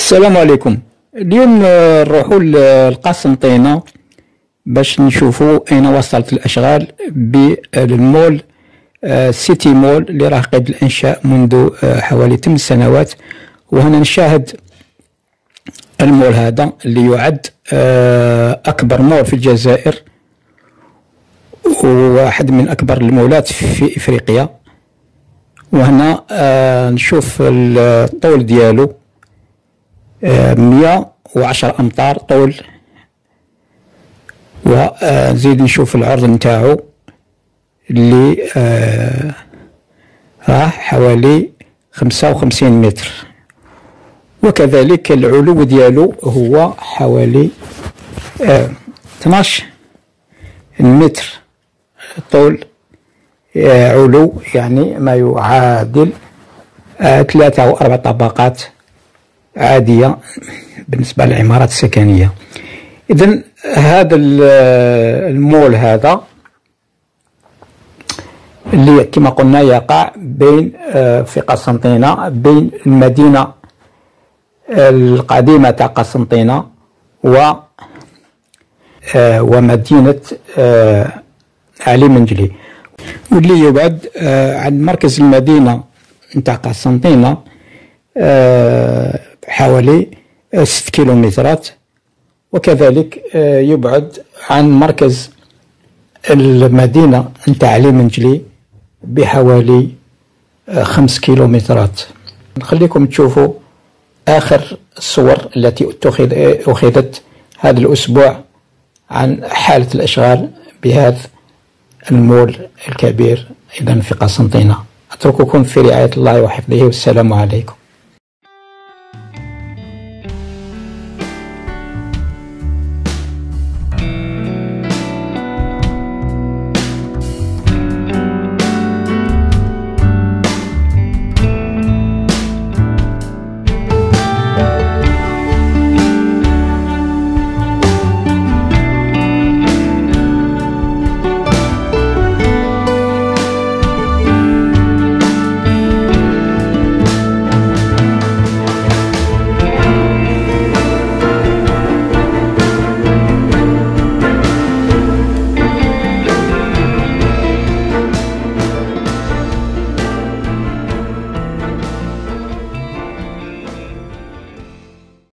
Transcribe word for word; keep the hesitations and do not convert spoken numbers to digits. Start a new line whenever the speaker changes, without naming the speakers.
السلام عليكم. اليوم آه، نروحوا للقسنطينة باش نشوفوا اين وصلت الاشغال بالمول آه، سيتي مول اللي راه قيد الانشاء منذ آه، حوالي ثمان سنوات. وهنا نشاهد المول هذا اللي يعد آه، اكبر مول في الجزائر وواحد من اكبر المولات في افريقيا. وهنا آه، نشوف الطول ديالو مية وعشرة أمتار طول، ونزيد نشوف العرض نتاعو اللي آه راه حوالي خمسة وخمسين متر، وكذلك العلو ديالو هو حوالي آه اثناش متر طول آه علو، يعني ما يعادل آه ثلاثة أو أربع طبقات عادية بالنسبة للعمارات السكنية. إذن هذا المول هذا اللي كما قلنا يقع بين في قسنطينة، بين المدينة القديمة تاع قسنطينة و ومدينة علي منجلي، واللي يبعد عن مركز المدينة نتاع قسنطينة حوالي ست كيلومترات، وكذلك يبعد عن مركز المدينة نتاع علي منجلي بحوالي خمس كيلومترات. نخليكم تشوفوا آخر الصور التي أخذت هذا الأسبوع عن حالة الأشغال بهذا المول الكبير إذن في قسنطينة. أترككم في رعاية الله وحفظه، والسلام عليكم.